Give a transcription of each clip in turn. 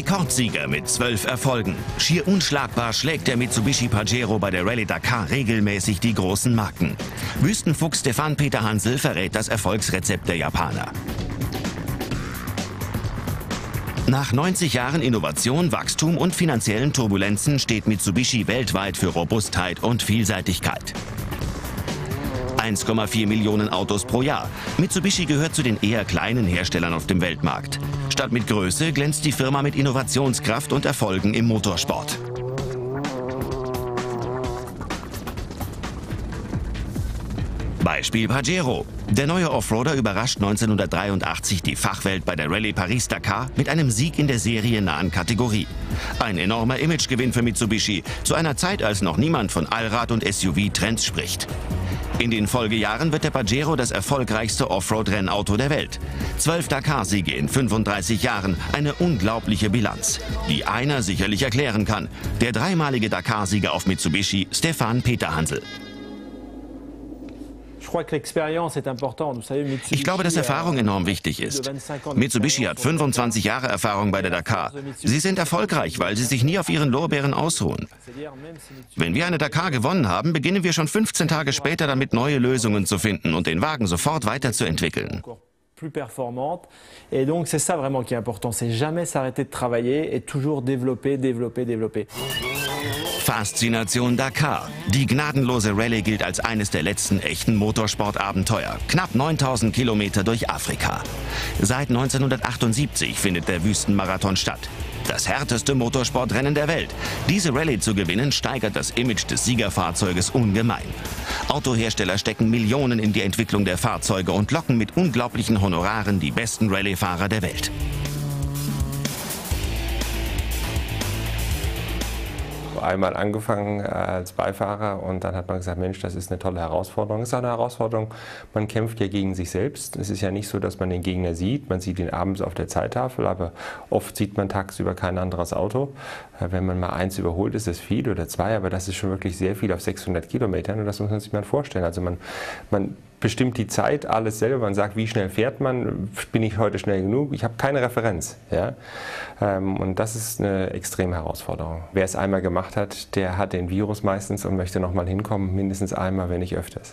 Rekordsieger mit 12 Erfolgen. Schier unschlagbar schlägt der Mitsubishi Pajero bei der Rallye Dakar regelmäßig die großen Marken. Wüstenfuchs Stefan Peter Hansel verrät das Erfolgsrezept der Japaner. Nach 90 Jahren Innovation, Wachstum und finanziellen Turbulenzen steht Mitsubishi weltweit für Robustheit und Vielseitigkeit. 1,4 Millionen Autos pro Jahr. Mitsubishi gehört zu den eher kleinen Herstellern auf dem Weltmarkt. Statt mit Größe glänzt die Firma mit Innovationskraft und Erfolgen im Motorsport. Beispiel Pajero. Der neue Offroader überrascht 1983 die Fachwelt bei der Rallye Paris-Dakar mit einem Sieg in der seriennahen Kategorie. Ein enormer Imagegewinn für Mitsubishi, zu einer Zeit, als noch niemand von Allrad- und SUV-Trends spricht. In den Folgejahren wird der Pajero das erfolgreichste Offroad-Rennauto der Welt. 12 Dakar-Siege in 35 Jahren, eine unglaubliche Bilanz, die einer sicherlich erklären kann. Der dreimalige Dakar-Sieger auf Mitsubishi, Stefan Peter Hansel. Ich glaube, dass Erfahrung enorm wichtig ist. Mitsubishi hat 25 Jahre Erfahrung bei der Dakar. Sie sind erfolgreich, weil sie sich nie auf ihren Lorbeeren ausruhen. Wenn wir eine Dakar gewonnen haben, beginnen wir schon 15 Tage später damit, neue Lösungen zu finden und den Wagen sofort weiterzuentwickeln. Plus performante. Et donc c'est ça vraiment qui est important, c'est jamais s'arrêter de travailler et toujours développer, développer, développer. Faszination Dakar. Die gnadenlose Rallye gilt als eines der letzten echten Motorsportabenteuer. Knapp 9000 Kilometer durch Afrika. Seit 1978 findet der Wüstenmarathon statt. Das härteste Motorsportrennen der Welt. Diese Rallye zu gewinnen, steigert das Image des Siegerfahrzeuges ungemein. Autohersteller stecken Millionen in die Entwicklung der Fahrzeuge und locken mit unglaublichen Honoraren die besten Rallye-Fahrer der Welt. Einmal angefangen als Beifahrer und dann hat man gesagt, Mensch, das ist eine tolle Herausforderung. Es ist eine Herausforderung, man kämpft ja gegen sich selbst. Es ist ja nicht so, dass man den Gegner sieht, man sieht ihn abends auf der Zeittafel, aber oft sieht man tagsüber kein anderes Auto. Wenn man mal eins überholt, ist das viel oder zwei, aber das ist schon wirklich sehr viel auf 600 Kilometern und das muss man sich mal vorstellen. Also man bestimmt die Zeit, alles selber, man sagt, wie schnell fährt man, bin ich heute schnell genug, ich habe keine Referenz. Ja? Und das ist eine extreme Herausforderung. Wer es einmal gemacht hat, der hat den Virus meistens und möchte noch mal hinkommen, mindestens einmal, wenn nicht öfters.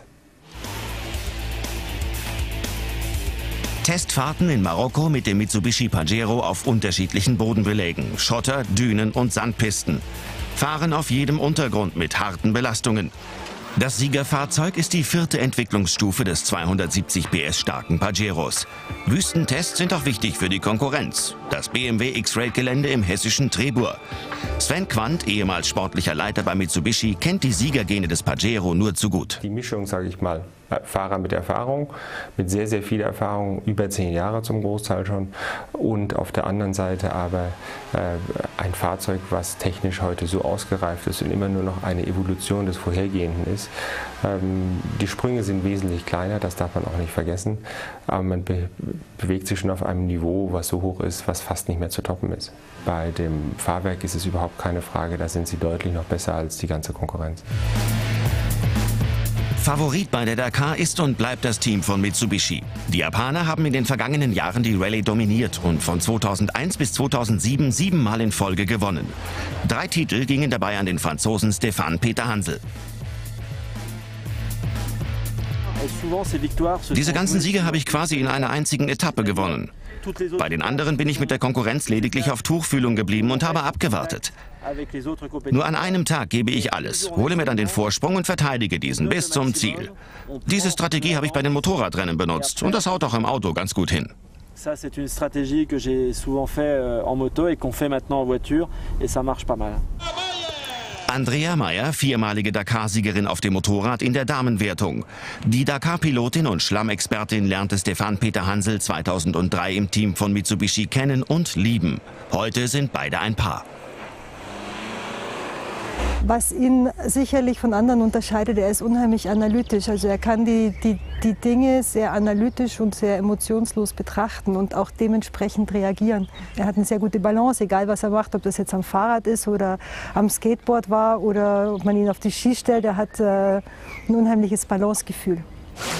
Testfahrten in Marokko mit dem Mitsubishi Pajero auf unterschiedlichen Bodenbelägen, Schotter, Dünen und Sandpisten. Fahren auf jedem Untergrund mit harten Belastungen. Das Siegerfahrzeug ist die 4. Entwicklungsstufe des 270 PS starken Pajeros. Wüstentests sind auch wichtig für die Konkurrenz. Das BMW X-Raid-Gelände im hessischen Trebur. Sven Quandt, ehemals sportlicher Leiter bei Mitsubishi, kennt die Siegergene des Pajero nur zu gut. Die Mischung, sage ich mal, Fahrer mit Erfahrung, mit sehr, sehr viel Erfahrung, über 10 Jahre zum Großteil schon. Und auf der anderen Seite aber ein Fahrzeug, was technisch heute so ausgereift ist und immer nur noch eine Evolution des Vorhergehenden ist. Die Sprünge sind wesentlich kleiner, das darf man auch nicht vergessen. Aber man bewegt sich schon auf einem Niveau, was so hoch ist, was fast nicht mehr zu toppen ist. Bei dem Fahrwerk ist es überhaupt keine Frage, da sind sie deutlich noch besser als die ganze Konkurrenz. Favorit bei der Dakar ist und bleibt das Team von Mitsubishi. Die Japaner haben in den vergangenen Jahren die Rallye dominiert und von 2001 bis 2007 7-mal in Folge gewonnen. 3 Titel gingen dabei an den Franzosen Stefan Peter Hansel. Diese ganzen Siege habe ich quasi in einer einzigen Etappe gewonnen. Bei den anderen bin ich mit der Konkurrenz lediglich auf Tuchfühlung geblieben und habe abgewartet. Nur an einem Tag gebe ich alles, hole mir dann den Vorsprung und verteidige diesen bis zum Ziel. Diese Strategie habe ich bei den Motorradrennen benutzt und das haut auch im Auto ganz gut hin. Ça, c'est une stratégie que j'ai souvent fait en moto et qu'on fait maintenant en voiture et ça marche pas mal. Andrea Meyer, 4-malige Dakar-Siegerin auf dem Motorrad in der Damenwertung. Die Dakar-Pilotin und Schlammexpertin lernte Stefan Peter Hansel 2003 im Team von Mitsubishi kennen und lieben. Heute sind beide ein Paar. Was ihn sicherlich von anderen unterscheidet, er ist unheimlich analytisch. Also er kann die Dinge sehr analytisch und sehr emotionslos betrachten und auch dementsprechend reagieren. Er hat eine sehr gute Balance, egal was er macht, ob das jetzt am Fahrrad ist oder am Skateboard war oder ob man ihn auf die Ski stellt. Er hat ein unheimliches Balancegefühl.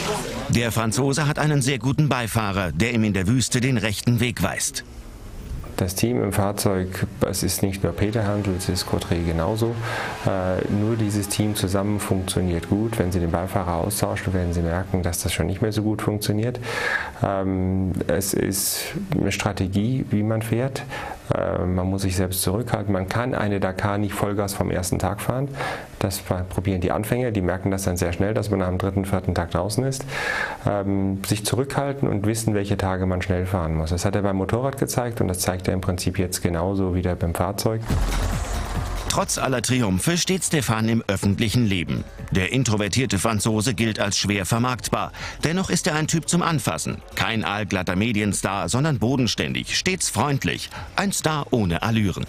Der Franzose hat einen sehr guten Beifahrer, der ihm in der Wüste den rechten Weg weist. Das Team im Fahrzeug, es ist nicht nur Peter Hansl, es ist Cotteret genauso. Nur dieses Team zusammen funktioniert gut. Wenn Sie den Beifahrer austauschen, werden Sie merken, dass das schon nicht mehr so gut funktioniert. Es ist eine Strategie, wie man fährt. Man muss sich selbst zurückhalten. Man kann eine Dakar nicht Vollgas vom ersten Tag fahren. Das probieren die Anfänger, die merken das dann sehr schnell, dass man am 3., 4. Tag draußen ist. Sich zurückhalten und wissen, welche Tage man schnell fahren muss. Das hat er beim Motorrad gezeigt und das zeigt er im Prinzip jetzt genauso wieder beim Fahrzeug. Trotz aller Triumphe steht Stéphane im öffentlichen Leben. Der introvertierte Franzose gilt als schwer vermarktbar. Dennoch ist er ein Typ zum Anfassen. Kein aalglatter Medienstar, sondern bodenständig, stets freundlich. Ein Star ohne Allüren.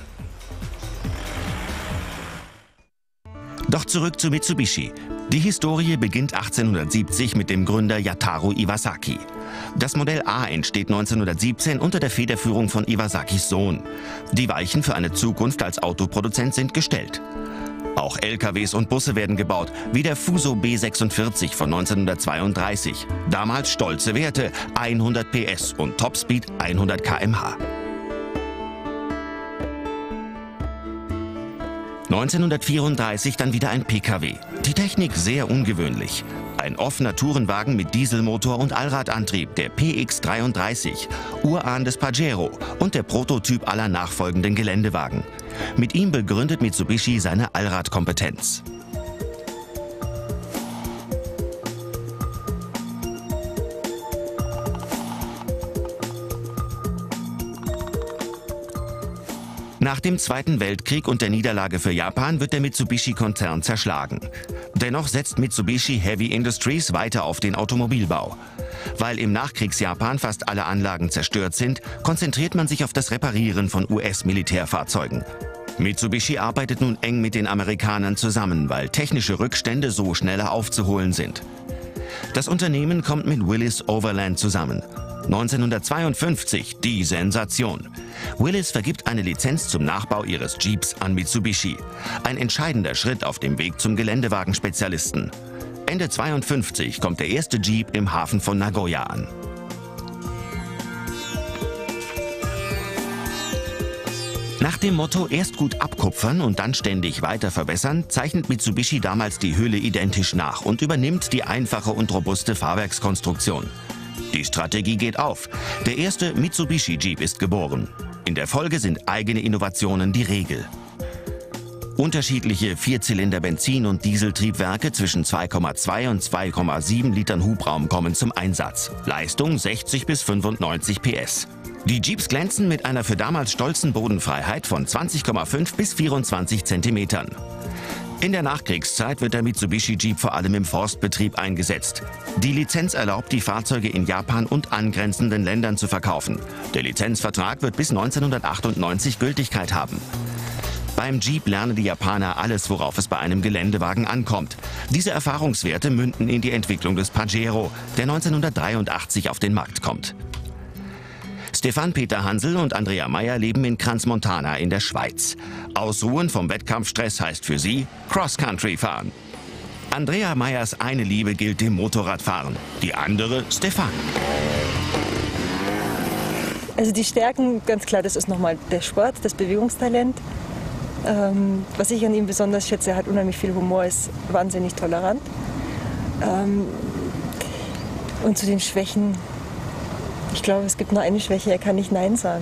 Doch zurück zu Mitsubishi. Die Historie beginnt 1870 mit dem Gründer Yataro Iwasaki. Das Modell A entsteht 1917 unter der Federführung von Iwasakis Sohn. Die Weichen für eine Zukunft als Autoproduzent sind gestellt. Auch LKWs und Busse werden gebaut, wie der Fuso B46 von 1932. Damals stolze Werte, 100 PS und Topspeed 100 km/h. 1934 dann wieder ein PKW. Die Technik sehr ungewöhnlich. Ein offener Tourenwagen mit Dieselmotor und Allradantrieb, der PX33, Urahn des Pajero und der Prototyp aller nachfolgenden Geländewagen. Mit ihm begründet Mitsubishi seine Allradkompetenz. Nach dem Zweiten Weltkrieg und der Niederlage für Japan wird der Mitsubishi-Konzern zerschlagen. Dennoch setzt Mitsubishi Heavy Industries weiter auf den Automobilbau. Weil im Nachkriegsjapan fast alle Anlagen zerstört sind, konzentriert man sich auf das Reparieren von US-Militärfahrzeugen. Mitsubishi arbeitet nun eng mit den Amerikanern zusammen, weil technische Rückstände so schneller aufzuholen sind. Das Unternehmen kommt mit Willys Overland zusammen. 1952 die Sensation. Willys vergibt eine Lizenz zum Nachbau ihres Jeeps an Mitsubishi. Ein entscheidender Schritt auf dem Weg zum Geländewagenspezialisten. Ende 52 kommt der erste Jeep im Hafen von Nagoya an. Nach dem Motto erst gut abkupfern und dann ständig weiter verbessern, zeichnet Mitsubishi damals die Hülle identisch nach und übernimmt die einfache und robuste Fahrwerkskonstruktion. Die Strategie geht auf. Der erste Mitsubishi Jeep ist geboren. In der Folge sind eigene Innovationen die Regel. Unterschiedliche Vierzylinder-Benzin- und Dieseltriebwerke zwischen 2,2 und 2,7 Litern Hubraum kommen zum Einsatz. Leistung 60 bis 95 PS. Die Jeeps glänzen mit einer für damals stolzen Bodenfreiheit von 20,5 bis 24 Zentimetern. In der Nachkriegszeit wird der Mitsubishi Jeep vor allem im Forstbetrieb eingesetzt. Die Lizenz erlaubt, die Fahrzeuge in Japan und angrenzenden Ländern zu verkaufen. Der Lizenzvertrag wird bis 1998 Gültigkeit haben. Beim Jeep lernen die Japaner alles, worauf es bei einem Geländewagen ankommt. Diese Erfahrungswerte münden in die Entwicklung des Pajero, der 1983 auf den Markt kommt. Stéphane Peter Hansl und Andrea Meyer leben in Crans-Montana in der Schweiz. Ausruhen vom Wettkampfstress heißt für sie Cross-Country fahren. Andrea Meyers eine Liebe gilt dem Motorradfahren, die andere Stéphane. Also die Stärken, ganz klar, das ist nochmal der Sport, das Bewegungstalent. Was ich an ihm besonders schätze, er hat unheimlich viel Humor, ist wahnsinnig tolerant. Und zu den Schwächen, ich glaube, es gibt nur eine Schwäche, er kann nicht Nein sagen.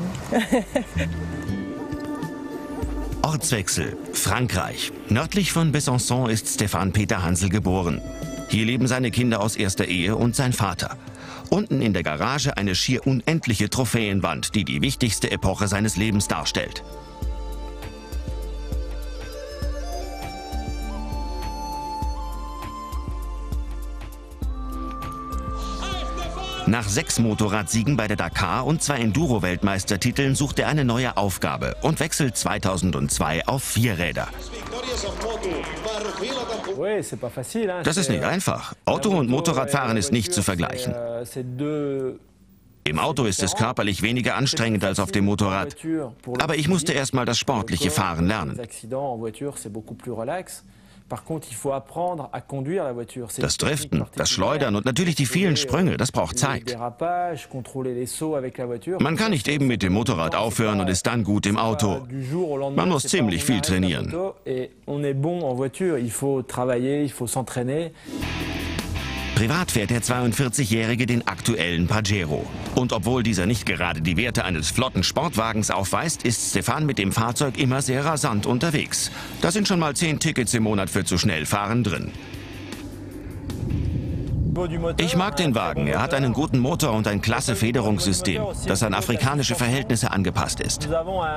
Ortswechsel, Frankreich. Nördlich von Besançon ist Stéphane Peter Hansl geboren. Hier leben seine Kinder aus erster Ehe und sein Vater. Unten in der Garage eine schier unendliche Trophäenwand, die die wichtigste Epoche seines Lebens darstellt. Nach 6 Motorradsiegen bei der Dakar und 2 Enduro-Weltmeistertiteln sucht er eine neue Aufgabe und wechselt 2002 auf 4 Räder. Das ist nicht einfach. Auto- und Motorradfahren ist nicht zu vergleichen. Im Auto ist es körperlich weniger anstrengend als auf dem Motorrad. Aber ich musste erst mal das sportliche Fahren lernen. Das Driften, das Schleudern und natürlich die vielen Sprünge, das braucht Zeit. Man kann nicht eben mit dem Motorrad aufhören und ist dann gut im Auto. Man muss ziemlich viel trainieren. Privat fährt der 42-Jährige den aktuellen Pajero. Und obwohl dieser nicht gerade die Werte eines flotten Sportwagens aufweist, ist Stefan mit dem Fahrzeug immer sehr rasant unterwegs. Da sind schon mal 10 Tickets im Monat für zu schnell fahren drin. Ich mag den Wagen. Er hat einen guten Motor und ein klasse Federungssystem, das an afrikanische Verhältnisse angepasst ist.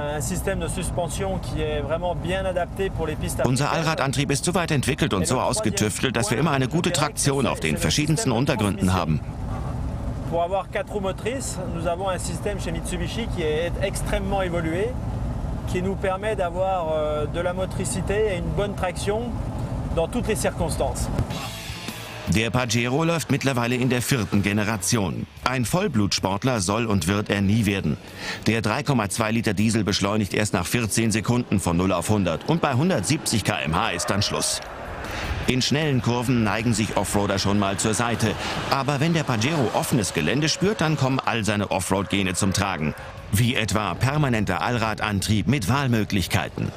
Unser Allradantrieb ist so weit entwickelt und so ausgetüftelt, dass wir immer eine gute Traktion auf den verschiedensten Untergründen haben. Pour avoir 4 roues motrices, nous avons un système chez Mitsubishi qui est extrêmement évolué, qui nous permet d'avoir de la motricité et une bonne traction dans toutes les circonstances. Der Pajero läuft mittlerweile in der 4. Generation. Ein Vollblutsportler soll und wird er nie werden. Der 3,2 Liter Diesel beschleunigt erst nach 14 Sekunden von 0 auf 100 und bei 170 km/h ist dann Schluss. In schnellen Kurven neigen sich Offroader schon mal zur Seite. Aber wenn der Pajero offenes Gelände spürt, dann kommen all seine Offroad-Gene zum Tragen. Wie etwa permanenter Allradantrieb mit Wahlmöglichkeiten.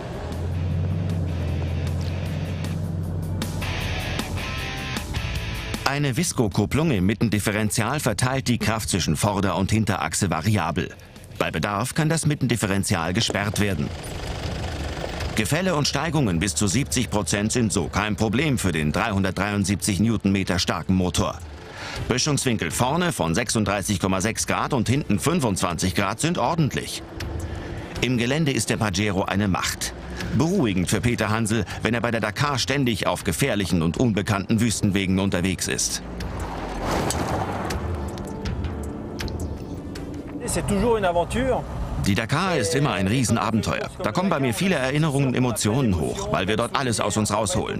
Eine Visco-Kupplung im Mittendifferential verteilt die Kraft zwischen Vorder- und Hinterachse variabel. Bei Bedarf kann das Mittendifferential gesperrt werden. Gefälle und Steigungen bis zu 70% sind so kein Problem für den 373 Newtonmeter starken Motor. Böschungswinkel vorne von 36,6 Grad und hinten 25 Grad sind ordentlich. Im Gelände ist der Pajero eine Macht. Beruhigend für Peter Hansel, wenn er bei der Dakar ständig auf gefährlichen und unbekannten Wüstenwegen unterwegs ist. Die Dakar ist immer ein Riesenabenteuer. Da kommen bei mir viele Erinnerungen und Emotionen hoch, weil wir dort alles aus uns rausholen.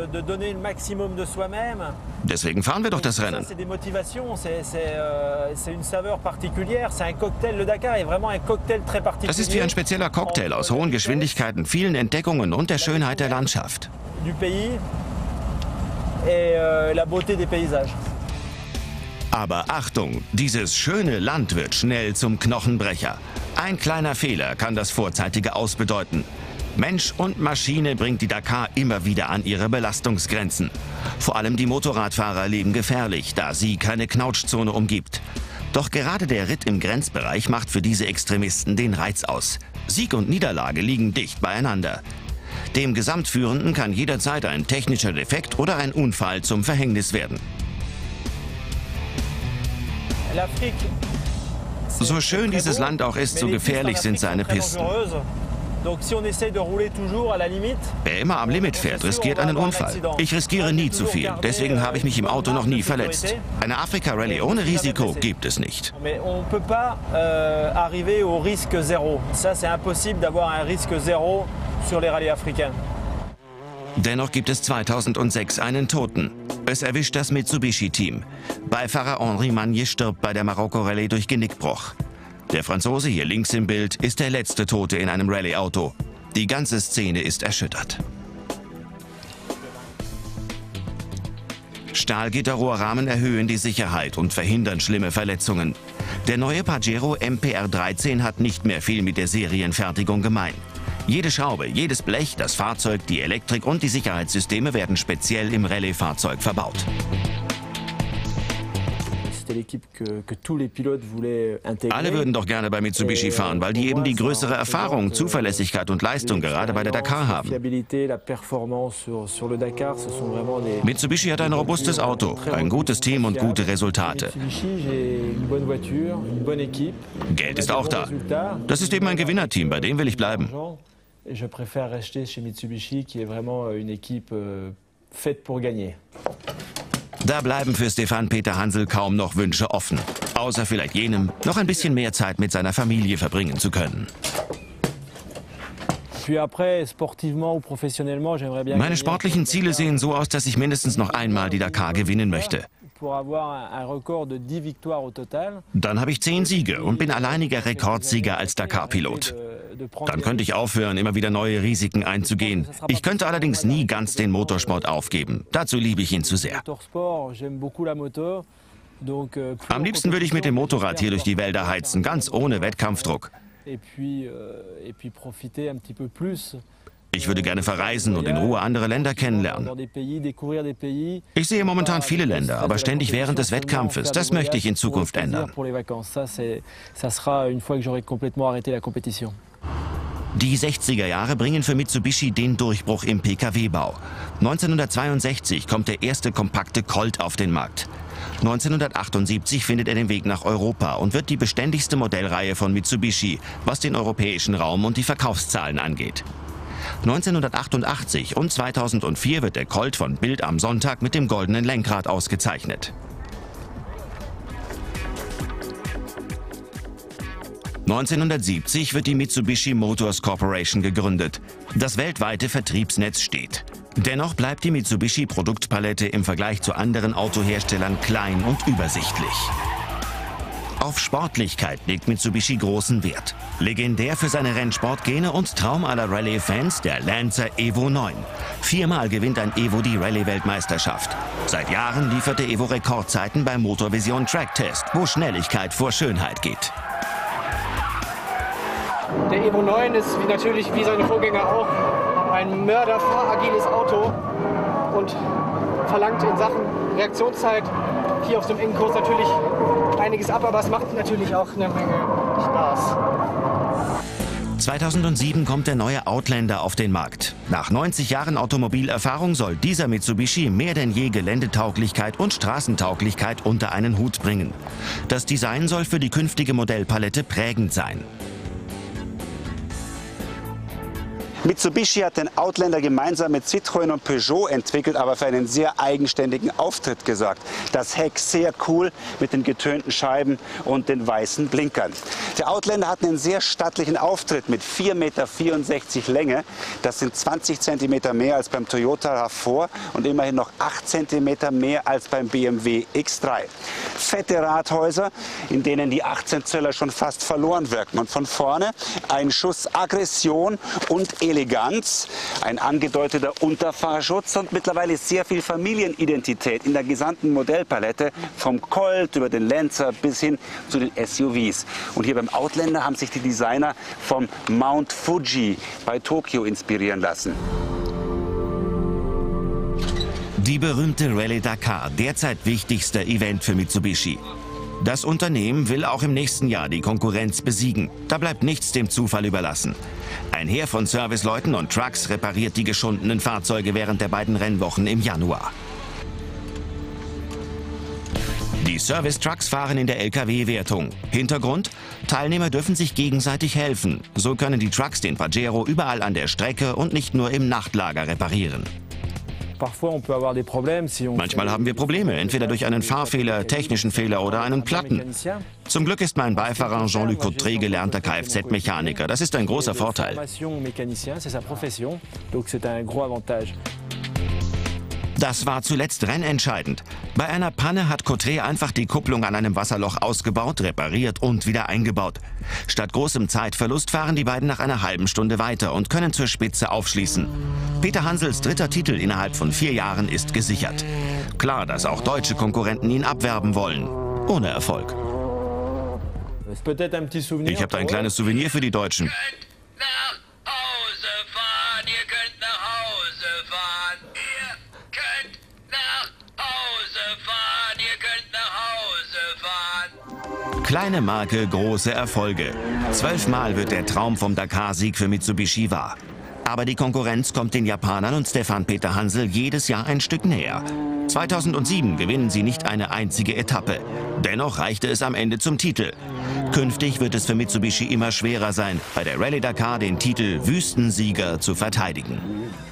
Deswegen fahren wir doch das Rennen. Das ist wie ein spezieller Cocktail aus hohen Geschwindigkeiten, vielen Entdeckungen und der Schönheit der Landschaft. Aber Achtung, dieses schöne Land wird schnell zum Knochenbrecher. Ein kleiner Fehler kann das vorzeitige Aus bedeuten. Mensch und Maschine bringt die Dakar immer wieder an ihre Belastungsgrenzen. Vor allem die Motorradfahrer leben gefährlich, da sie keine Knautschzone umgibt. Doch gerade der Ritt im Grenzbereich macht für diese Extremisten den Reiz aus. Sieg und Niederlage liegen dicht beieinander. Dem Gesamtführenden kann jederzeit ein technischer Defekt oder ein Unfall zum Verhängnis werden. So schön dieses Land auch ist, so gefährlich sind seine Pisten. Wer immer am Limit fährt, riskiert einen Unfall. Ich riskiere nie zu viel, deswegen habe ich mich im Auto noch nie verletzt. Eine Afrika-Rallye ohne Risiko gibt es nicht. Dennoch gibt es 2006 einen Toten. Es erwischt das Mitsubishi-Team. Beifahrer Henri Magnier stirbt bei der Marokko-Rallye durch Genickbruch. Der Franzose hier links im Bild ist der letzte Tote in einem Rallye-Auto. Die ganze Szene ist erschüttert. Stahlgitterrohrrahmen erhöhen die Sicherheit und verhindern schlimme Verletzungen. Der neue Pajero MPR 13 hat nicht mehr viel mit der Serienfertigung gemein. Jede Schraube, jedes Blech, das Fahrzeug, die Elektrik und die Sicherheitssysteme werden speziell im Rallye-Fahrzeug verbaut. Alle würden doch gerne bei Mitsubishi fahren, weil die eben die größere Erfahrung, Zuverlässigkeit und Leistung gerade bei der Dakar haben. Mitsubishi hat ein robustes Auto, ein gutes Team und gute Resultate. Geld ist auch da. Das ist eben ein Gewinnerteam, bei dem will ich bleiben. Je préfère rester chez Mitsubishi, qui est vraiment une équipe faite pour gagner. Da bleiben für Stefan Peter Hansel kaum noch Wünsche offen. Außer vielleicht jenem, noch ein bisschen mehr Zeit mit seiner Familie verbringen zu können. Meine sportlichen Ziele sehen so aus, dass ich mindestens noch einmal die Dakar gewinnen möchte. Dann habe ich 10 Siege und bin alleiniger Rekordsieger als Dakar-Pilot. Dann könnte ich aufhören, immer wieder neue Risiken einzugehen. Ich könnte allerdings nie ganz den Motorsport aufgeben. Dazu liebe ich ihn zu sehr. Am liebsten würde ich mit dem Motorrad hier durch die Wälder heizen, ganz ohne Wettkampfdruck. Ich würde gerne verreisen und in Ruhe andere Länder kennenlernen. Ich sehe momentan viele Länder, aber ständig während des Wettkampfes. Das möchte ich in Zukunft ändern. Die 60er Jahre bringen für Mitsubishi den Durchbruch im Pkw-Bau. 1962 kommt der erste kompakte Colt auf den Markt. 1978 findet er den Weg nach Europa und wird die beständigste Modellreihe von Mitsubishi, was den europäischen Raum und die Verkaufszahlen angeht. 1988 und 2004 wird der Colt von Bild am Sonntag mit dem goldenen Lenkrad ausgezeichnet. 1970 wird die Mitsubishi Motors Corporation gegründet. Das weltweite Vertriebsnetz steht. Dennoch bleibt die Mitsubishi-Produktpalette im Vergleich zu anderen Autoherstellern klein und übersichtlich. Auf Sportlichkeit legt Mitsubishi großen Wert. Legendär für seine Rennsportgene und Traum aller Rallye-Fans der Lancer Evo 9. 4-mal gewinnt ein Evo die Rallye-Weltmeisterschaft. Seit Jahren liefert der Evo Rekordzeiten beim Motorvision Track Test, wo Schnelligkeit vor Schönheit geht. Der Evo 9 ist natürlich wie seine Vorgänger auch ein mörderfahragiles Auto und verlangt in Sachen Reaktionszeit hier auf so einem engen Kurs natürlich einiges ab, aber es macht natürlich auch eine Menge Spaß. 2007 kommt der neue Outlander auf den Markt. Nach 90 Jahren Automobilerfahrung soll dieser Mitsubishi mehr denn je Geländetauglichkeit und Straßentauglichkeit unter einen Hut bringen. Das Design soll für die künftige Modellpalette prägend sein. Mitsubishi hat den Outlander gemeinsam mit Citroën und Peugeot entwickelt, aber für einen sehr eigenständigen Auftritt gesorgt. Das Heck sehr cool mit den getönten Scheiben und den weißen Blinkern. Der Outlander hat einen sehr stattlichen Auftritt mit 4,64 Meter Länge. Das sind 20 cm mehr als beim Toyota RAV4 und immerhin noch 8 cm mehr als beim BMW X3. Fette Radhäuser, in denen die 18 Zöller schon fast verloren wirken. Und von vorne ein Schuss Aggression und Eleganz, ein angedeuteter Unterfahrschutz und mittlerweile sehr viel Familienidentität in der gesamten Modellpalette, vom Colt über den Lancer bis hin zu den SUVs. Und hier beim Outlander haben sich die Designer vom Mount Fuji bei Tokio inspirieren lassen. Die berühmte Rallye Dakar, derzeit wichtigster Event für Mitsubishi. Das Unternehmen will auch im nächsten Jahr die Konkurrenz besiegen. Da bleibt nichts dem Zufall überlassen. Ein Heer von Serviceleuten und Trucks repariert die geschundenen Fahrzeuge während der beiden Rennwochen im Januar. Die Service-Trucks fahren in der Lkw-Wertung. Hintergrund? Teilnehmer dürfen sich gegenseitig helfen. So können die Trucks den Pajero überall an der Strecke und nicht nur im Nachtlager reparieren. Manchmal haben wir Probleme, entweder durch einen Fahrfehler, technischen Fehler oder einen Platten. Zum Glück ist mein Beifahrer Jean-Luc Cotré gelernter Kfz-Mechaniker. Das ist ein großer Vorteil. Das war zuletzt rennentscheidend. Bei einer Panne hat Cotré einfach die Kupplung an einem Wasserloch ausgebaut, repariert und wieder eingebaut. Statt großem Zeitverlust fahren die beiden nach einer halben Stunde weiter und können zur Spitze aufschließen. Peter Hansels dritter Titel innerhalb von 4 Jahren ist gesichert. Klar, dass auch deutsche Konkurrenten ihn abwerben wollen. Ohne Erfolg. Ich habe da ein kleines Souvenir für die Deutschen. Kleine Marke, große Erfolge. 12-mal wird der Traum vom Dakar-Sieg für Mitsubishi wahr. Aber die Konkurrenz kommt den Japanern und Stefan Peter Hansel jedes Jahr ein Stück näher. 2007 gewinnen sie nicht eine einzige Etappe. Dennoch reichte es am Ende zum Titel. Künftig wird es für Mitsubishi immer schwerer sein, bei der Rallye Dakar den Titel Wüstensieger zu verteidigen.